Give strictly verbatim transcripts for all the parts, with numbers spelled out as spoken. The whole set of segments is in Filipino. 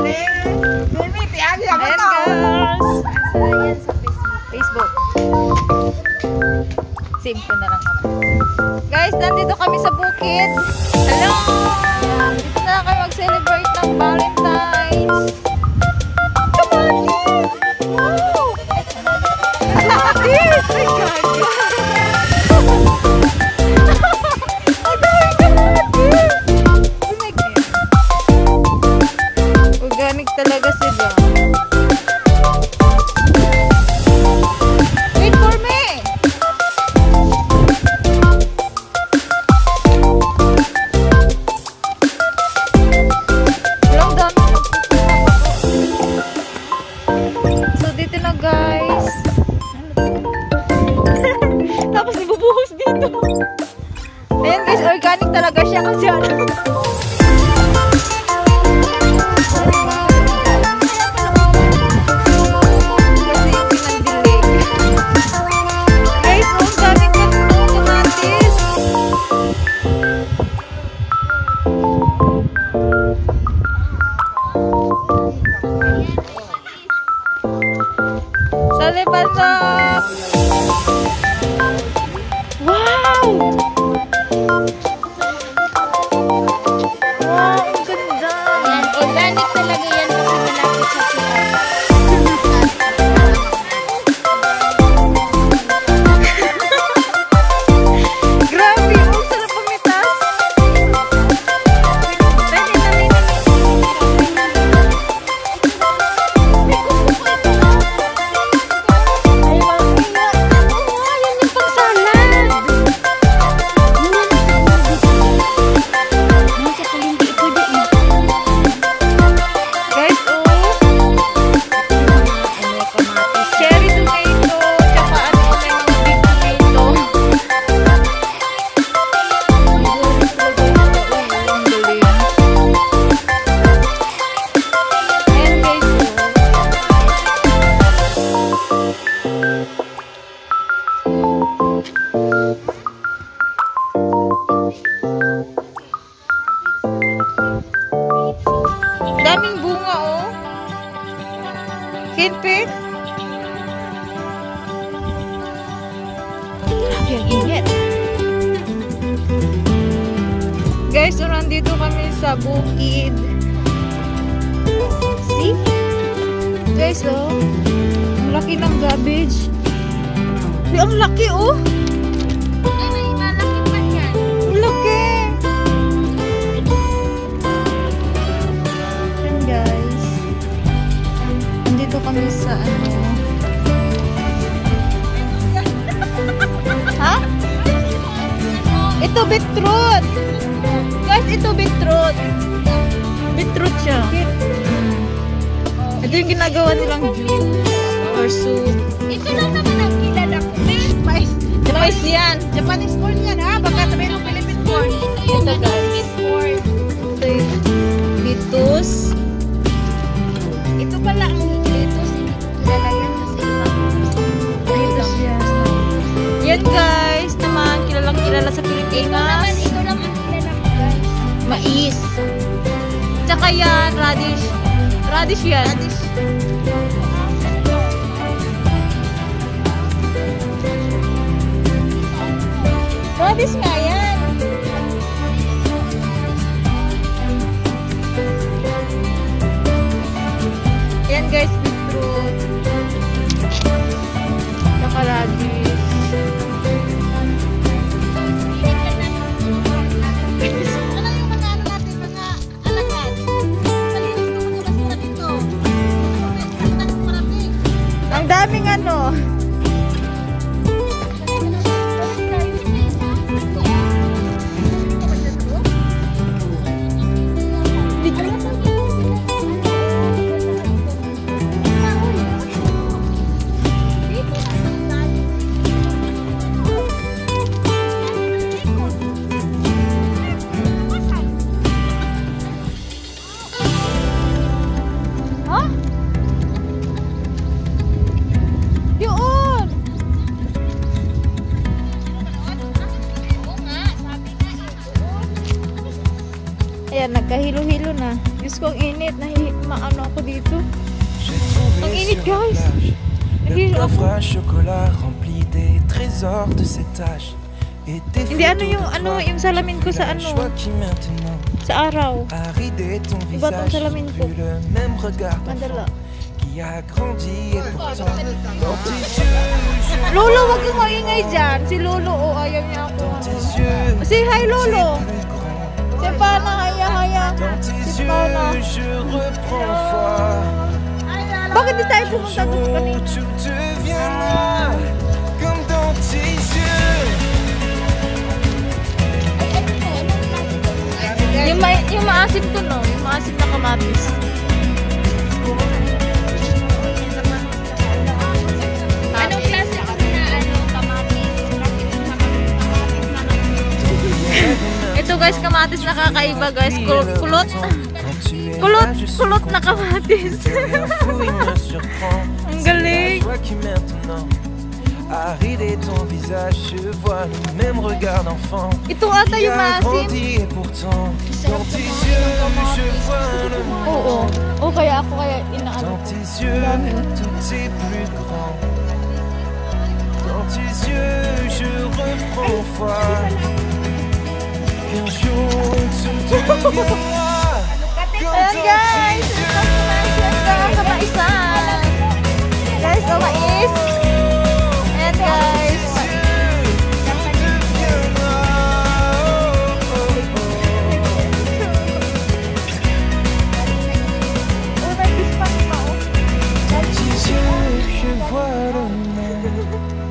Ayan guys. Ayan sa Facebook. Facebook. Save ko na lang naman. Guys, nandito kami sa bukid. Hello! Dito na lang kami mag-celebrate ng Valentine's. Come on! Wow! Kamatis! My God! Ang daming kamatis! Oh my God! Organic talaga sila. Wait for me! Walang dami. So dito na guys. Tapos ibubuhos dito. Ayan guys, organic talaga siya kasi ano. Sali pasok! Wow! Wow, ang ganda! Yan, organic talaga yan kasi malapit sa sila. Grabe! Ang sarap pumitas! Pwede na rin Guys, oh! Cherry tomato, tsaka ano, may mga big tomato. Ang galing. Ayan guys, oh. Daming bunga, oh. Kinpik. Grabe ang init. Guys, so nandito kami sa bukid. See? Guys, oh. Ang laki ng garbage. Ay, ang laki, oh. Ay, may malaki pa yan. Ang laki. Yan, guys. Nandito kami sa ano. Ha? Ito beetroot. Guys, ito beetroot. Beetroot siya. Ito yung ginagawa nilang juice or soup. Ito lang naman ang kilala ko. Spice. Spice yan. Japanese corn yan ha. Baka sabihin ng Philippine corn. Ito, guys. Corn. Ito yung lettuce. Ito pala ang lettuce. Kilala yan kasi ibang. Lettuce yan. Yan guys, naman kilalang kilala sa Ito naman, Pilipinas. ito lang ang kilala ko guys. Mais. Tsaka yan, radish. Radish yan. Radish. Radish nga yan. Yan guys, beetroot. Tsaka radish. Ano yung mga ano natin, mga alakan? Malinis ko mga basura dito. Marami. Ang daming ano. Huh? Yung Diyos ko, ang init. Nahi, maano ako dito. J'ai Ang trouvé init, sur la guys. plage le Nahihilo coffre ako. à chocolat rempli des trésors de cet âge. Et des Hindi, ano photos yung, de ano, toi. yung salamin ko J'ai sa vu la ano, joie qui maintenant sa araw. a ridé ton Iba tong visage. salamin J'ai ko. vu le même regard Mandala. d'enfant qui a grandi et pourtant dans tes yeux je Lolo, wag kang maingay dyan. Si Lolo, oh, ayaw niya ako. dans tes yeux Say hi, Lolo. plus grand. Si Pana, haya, haya. Dans tes Si yeux Pana. je reprends foi. Bakit di tayo Un pumunta doon jour kanina? tout deviendra comme dans tes yeux. Yung, ma yung maasim to, no? Yung maasim na kamatis. Anong klase ko na ano, kamatis? Ito guys, kamatis na kakaiba guys. Kul kulot. Quand tu es là, Kulot, je suis kulot na content. kamatis. Rien fou, il me surprend. Ang C'est la galing. joie qui maintenant a ridé ton visage. Je vois le même regard d'enfant Ito ata qui yung a maasim. grandi et pourtant dans tes yeux je vois le monde. Oo. O kaya ako kaya inaano. Dans tes yeux tout est plus grand. Dans tes yeux je reprends foi. Qu'un jour tout deviendra comme Ayan dans guys! tes Ito kumaisan ka, kamaisan. Guys, kamais. Ayan guys. Oh, nag-ispan pa oh. Je vois le monde.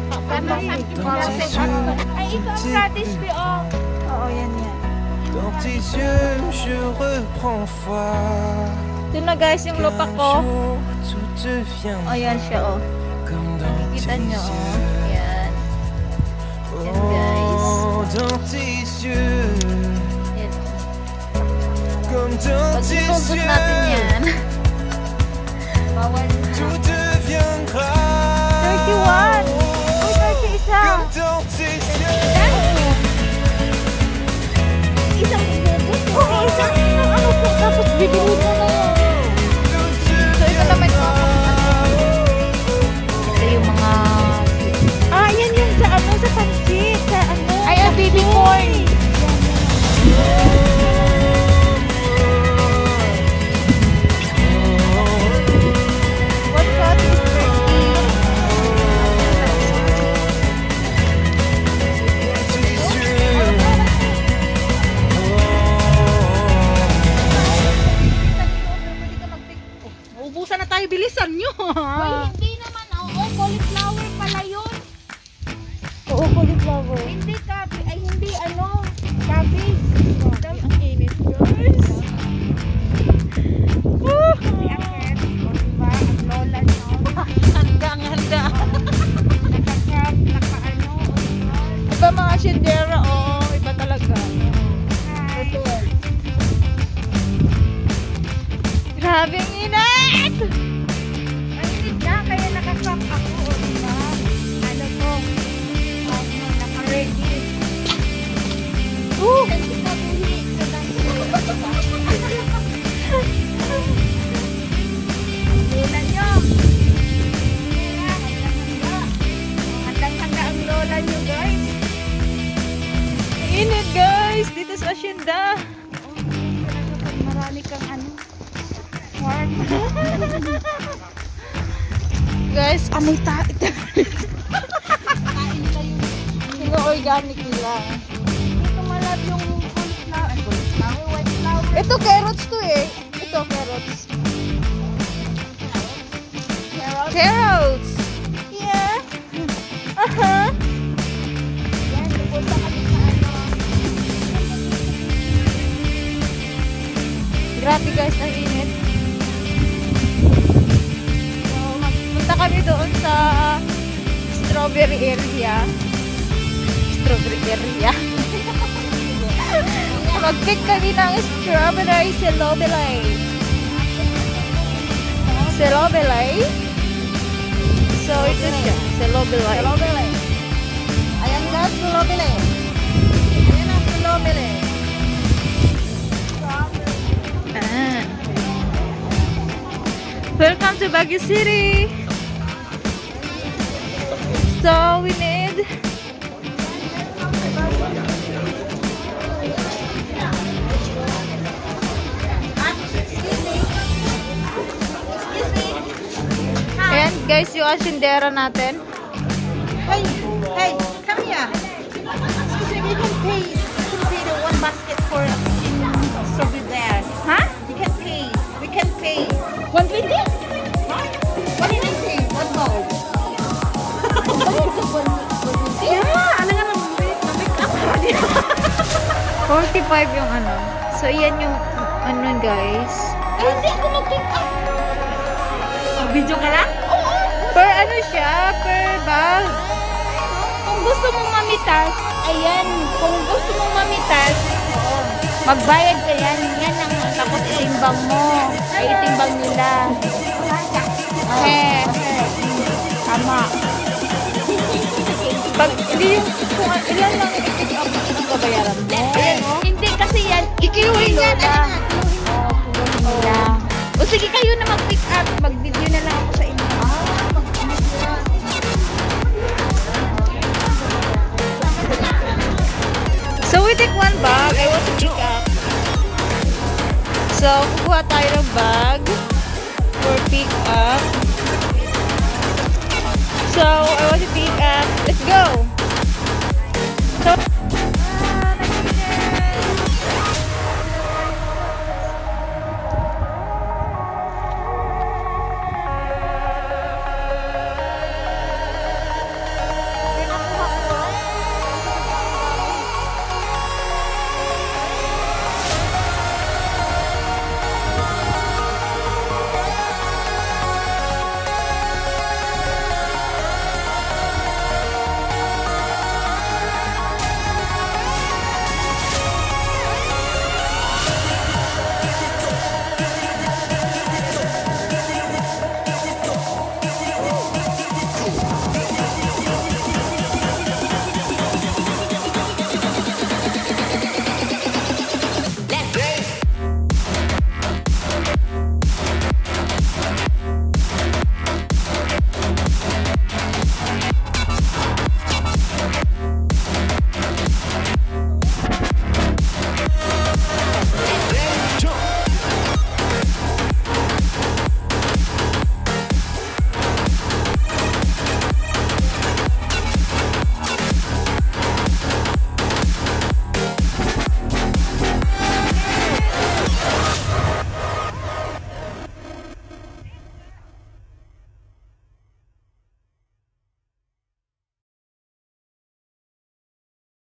Ay, ito ang radish ko, oh. Oo, yan yan. Dans tes yeux, je reprends foi. Ito na guys yung lupa Un ko. jour, tout devient O, yan siya oh. comme dans tes Kita nyo oh. yeux. Yan. Yan, guys. Oh, dans tes yeux, Yan. comme dans Pag tes inugot natin yeux, yan. Bawal na. tout deviendra thirty-one. Uy, thirty-isa. comme dans tes yeux. Isang bubot. Oo, isang isang ano po. Tapos bibilhin mo na yun. Tout So, ito naman yung ito yung mga ah, yan yung sa ano, sa pansit. Sa ano. Ayan, baby corn. What's that? Ubusan na tayo, bilisan nyo. Uy, hindi naman. Oo, cauliflower pala yun. Oo, cauliflower. Hindi cabbage. Ay, hindi ano. Cabbage. Ay, ang init, guys. Ah, Si Akert, o diba, ang lola nyo. handa, ang handa. Nagka-crab, naka-ano. o diba? Iba mga shindera, oh. Iba talaga. Hi. Grabe ang init! Ang init na, kaya naka-crab ako. O diba? Ano ko? Ano, naka-ready. Uh! Kasi kabuhi. Ang lola nyo. Kaya, handa-handa. Handang-handa ang lola nyo, guys. Ang init, guys! Dito sa Hacienda. Marami kang ano. Warm. Guys, Amoy tayo. yung organic nila. Ito malab yung cauliflower. Ay, cauliflower, white flower. Ito, carrots to eh. Ito, carrots. Carrot. Carrots! Yeah! Uh-huh. Yan, pupunta kami sa ano. Grabe guys, ang init. So, magpunta kami doon sa strawberry area. Strawberry area. Mag-pick kami ng strawberry celobelay. Celobelay. So, ito siya. Celobelay. Celobelay. Ayan guys, celobelay. Ayan ang celobelay. Ah. Welcome to Baguio City. So we need Ayan guys, yung asindera natin. Hey, hey, come here. Excuse me, we can pay. We can pay the one basket for so be there. Ha? We can pay. We can pay. one twenty? What did I say? One bowl. Yeah, ano nga lang make up. forty-five yung ano. So yan yung ano guys. Ay, hindi ako mag-pick up. Video ka lang? Per ano siya? Per bag. Kung gusto mong mamitas, ayan. Kung gusto mong mamitas, magbayad ka yan. Yan ang tapos itimbang mo. Ay itimbang nila. Okay. Tama. Pag hindi yung kung ilan lang i-pick up ang babayaran mo. Ayan, oh. Hindi kasi yan. Ikiluhin nila. Oo, kiluhin nila. O sige kayo na mag-pick up. Mag-video na lang ako sa inyo. So we take one bag. I want to pick up. So kukuha tayo ng bag for pick up. So I want to pick up. Let's go.